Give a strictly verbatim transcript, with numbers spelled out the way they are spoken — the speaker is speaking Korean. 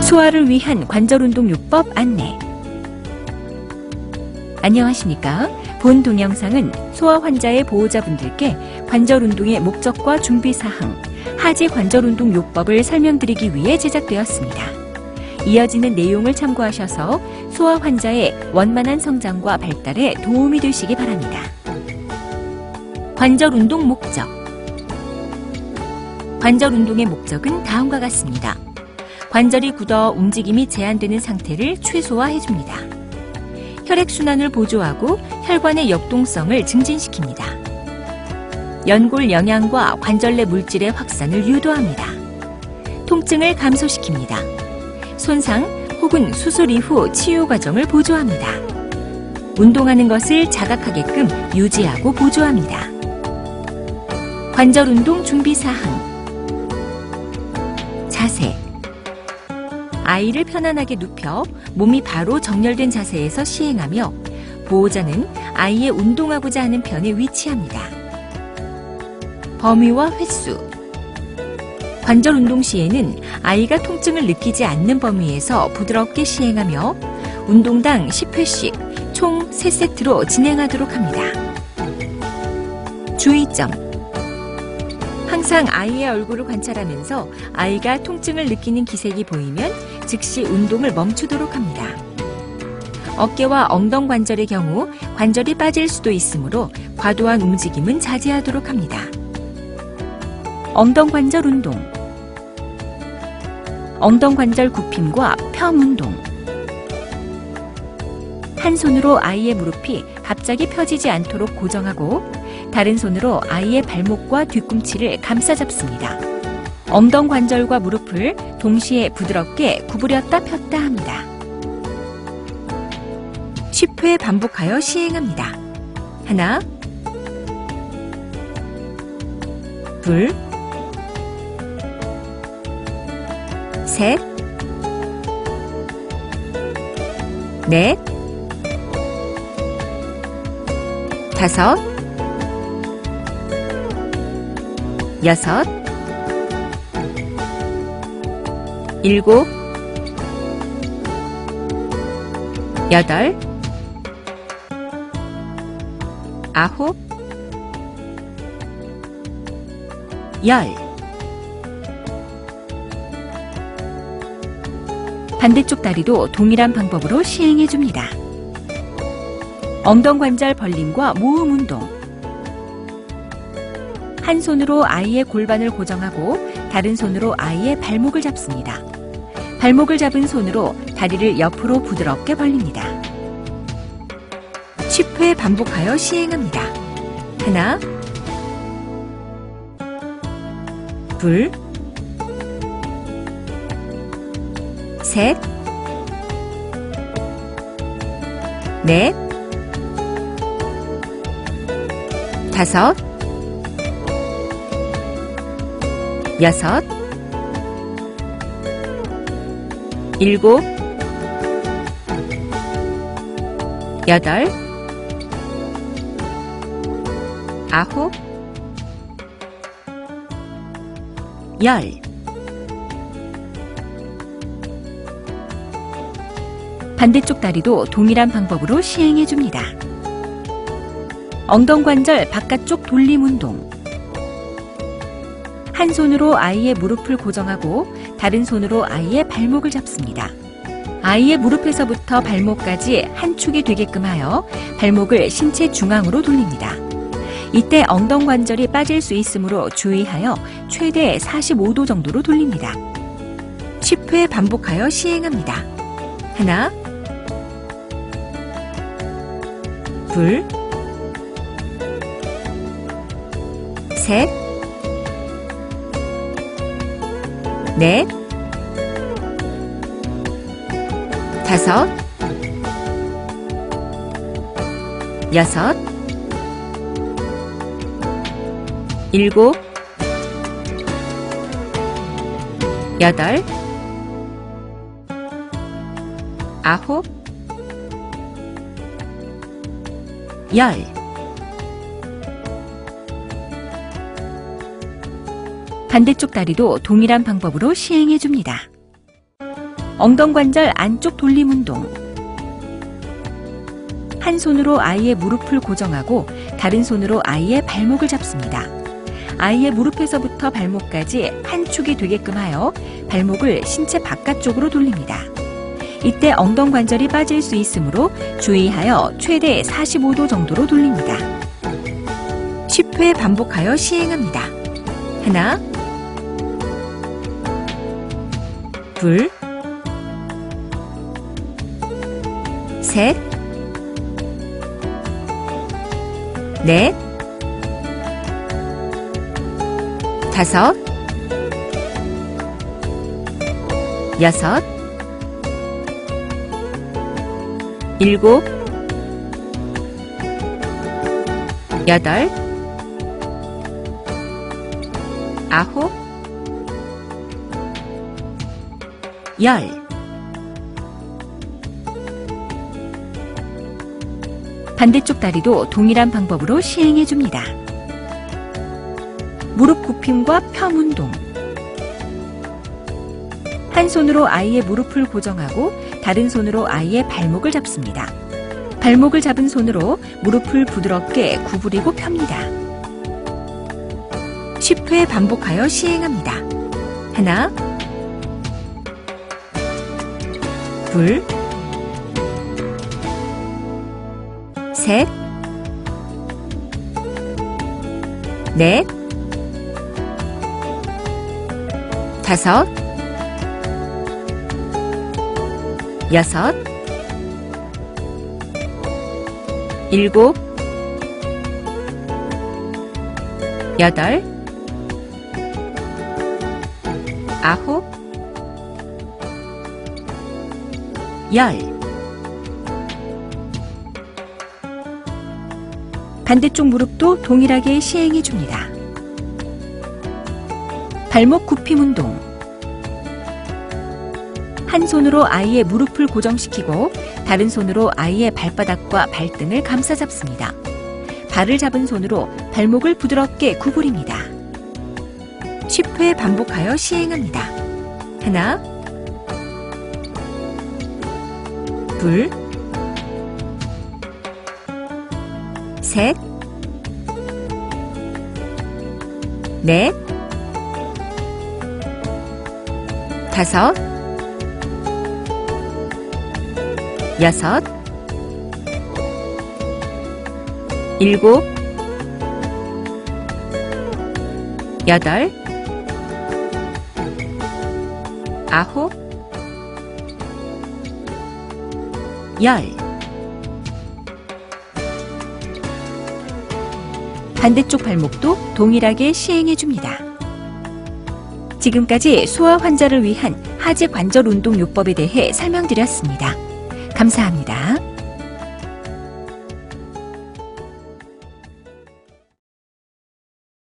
소아를 위한 관절운동요법 안내. 안녕하십니까? 본 동영상은 소아 환자의 보호자분들께 관절운동의 목적과 준비사항, 하지 관절운동요법을 설명드리기 위해 제작되었습니다. 이어지는 내용을 참고하셔서 소아 환자의 원만한 성장과 발달에 도움이 되시기 바랍니다. 관절운동 목적. 관절운동의 목적은 다음과 같습니다. 관절이 굳어 움직임이 제한되는 상태를 최소화해줍니다. 혈액순환을 보조하고 혈관의 역동성을 증진시킵니다. 연골 영양과 관절 내 물질의 확산을 유도합니다. 통증을 감소시킵니다. 손상 혹은 수술 이후 치유 과정을 보조합니다. 운동하는 것을 자각하게끔 유지하고 보조합니다. 관절운동 준비사항. 자세. 아이를 편안하게 눕혀 몸이 바로 정렬된 자세에서 시행하며 보호자는 아이의 운동하고자 하는 편에 위치합니다. 범위와 횟수. 관절 운동 시에는 아이가 통증을 느끼지 않는 범위에서 부드럽게 시행하며 운동당 십 회씩 총 세 세트로 진행하도록 합니다. 주의점. 항상 아이의 얼굴을 관찰하면서 아이가 통증을 느끼는 기색이 보이면 즉시 운동을 멈추도록 합니다. 어깨와 엉덩 관절의 경우 관절이 빠질 수도 있으므로 과도한 움직임은 자제하도록 합니다. 엉덩 관절 운동. 엉덩 관절 굽힘과 펴 운동. 한 손으로 아이의 무릎이 갑자기 펴지지 않도록 고정하고 다른 손으로 아이의 발목과 뒤꿈치를 감싸 잡습니다. 엉덩 관절과 무릎을 동시에 부드럽게 구부렸다 폈다 합니다. 십 회 반복하여 시행합니다. 하나, 둘, 셋, 넷, 다섯, 여섯, 일곱, 여덟, 아홉, 열. 반대쪽 다리도 동일한 방법으로 시행해 줍니다. 엉덩 관절 벌림과 모음 운동. 한 손으로 아이의 골반을 고정하고 다른 손으로 아이의 발목을 잡습니다. 발목을 잡은 손으로 다리를 옆으로 부드럽게 벌립니다. 십 회 반복하여 시행합니다. 하나, 둘, 셋, 넷, 다섯, 여섯, 일곱, 여덟, 아홉, 열. 반대쪽 다리도 동일한 방법으로 시행해 줍니다. 엉덩 관절 바깥쪽 돌림 운동. 한 손으로 아이의 무릎을 고정하고 다른 손으로 아이의 발목을 잡습니다. 아이의 무릎에서부터 발목까지 한 축이 되게끔 하여 발목을 신체 중앙으로 돌립니다. 이때 엉덩 관절이 빠질 수 있으므로 주의하여 최대 사십오 도 정도로 돌립니다. 십 회 반복하여 시행합니다. 하나, 둘, 셋, 넷, 다섯, 여섯, 일곱, 여덟, 아홉, 열. 반대쪽 다리도 동일한 방법으로 시행해 줍니다. 엉덩관절 안쪽 돌림 운동. 한 손으로 아이의 무릎을 고정하고 다른 손으로 아이의 발목을 잡습니다. 아이의 무릎에서부터 발목까지 한 축이 되게끔 하여 발목을 신체 바깥쪽으로 돌립니다. 이때 엉덩관절이 빠질 수 있으므로 주의하여 최대 사십오 도 정도로 돌립니다. 십 회 반복하여 시행합니다. 하나, 둘, 셋, 넷, 다섯, 여섯, 일곱, 여덟, 아홉, 열. 반대쪽 다리도 동일한 방법으로 시행해 줍니다. 무릎 굽힘과 펴 운동. 한 손으로 아이의 무릎을 고정하고 다른 손으로 아이의 발목을 잡습니다. 발목을 잡은 손으로 무릎을 부드럽게 구부리고 펴니다. 십 회 반복하여 시행합니다. 하나, 둘, 셋, 넷, 다섯, 여섯, 일곱, 여덟, 아홉, 열. 반대쪽 무릎도 동일하게 시행해 줍니다. 발목 굽힘 운동. 한 손으로 아이의 무릎을 고정시키고 다른 손으로 아이의 발바닥과 발등을 감싸 잡습니다. 발을 잡은 손으로 발목을 부드럽게 구부립니다. 십 회 반복하여 시행합니다. 하나, 둘, 셋, 넷, 다섯, 여섯, 일곱, 여덟, 아홉, 열. 반대쪽 발목도 동일하게 시행해 줍니다. 지금까지 소아 환자를 위한 하지 관절 운동 요법에 대해 설명드렸습니다. 감사합니다.